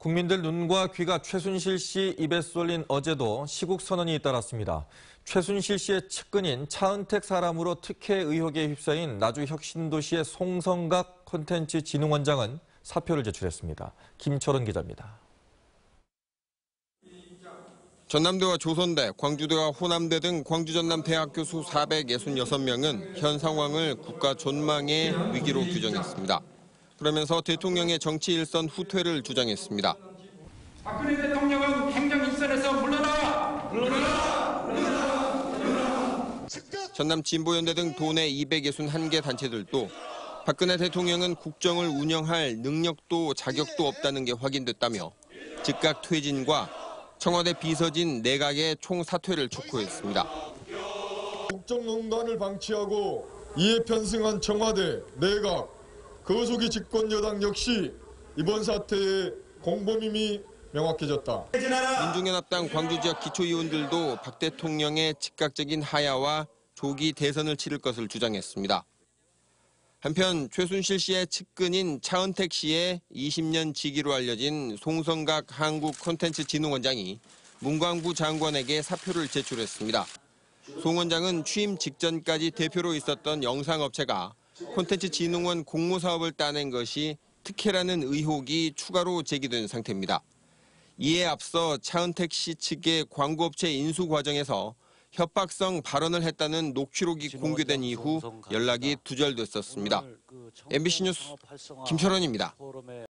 국민들 눈과 귀가 최순실 씨 입에 쏠린 어제도 시국 선언이 잇따랐습니다. 최순실 씨의 측근인 차은택 사람으로 특혜 의혹에 휩싸인 나주혁신도시의 송성각 콘텐츠진흥원장은 사표를 제출했습니다. 김철원 기자입니다. 전남대와 조선대, 광주대와 호남대 등 광주 전남 대학 교수 466명은 현 상황을 국가 존망의 위기로 규정했습니다. 그러면서 대통령의 정치 일선 후퇴를 주장했습니다. 박근혜 대통령은 행정 일선에서 물러나! 전남 진보연대 등 도내 261개 단체들도 박근혜 대통령은 국정을 운영할 능력도 자격도 없다는 게 확인됐다며 즉각 퇴진과 청와대 비서진 내각의 총사퇴를 촉구했습니다. 국정농단을 방치하고 이에 편승한 청와대, 내각, 거수기 집권여당 역시 이번 사태의 공범임이 명확해졌다. 민중연합당 광주 지역 기초의원들도 박 대통령의 즉각적인 하야와 조기 대선을 치를 것을 주장했습니다. 한편 최순실 씨의 측근인 차은택 씨의 20년 직위로 알려진 송성각 한국콘텐츠진흥원장이 문광부 장관에게 사표를 제출했습니다. 송 원장은 취임 직전까지 대표로 있었던 영상업체가 콘텐츠진흥원 공모사업을 따낸 것이 특혜라는 의혹이 추가로 제기된 상태입니다. 이에 앞서 차은택 씨 측의 광고업체 인수 과정에서 협박성 발언을 했다는 녹취록이 공개된 이후 연락이 두절됐었습니다. MBC 뉴스 김철원입니다.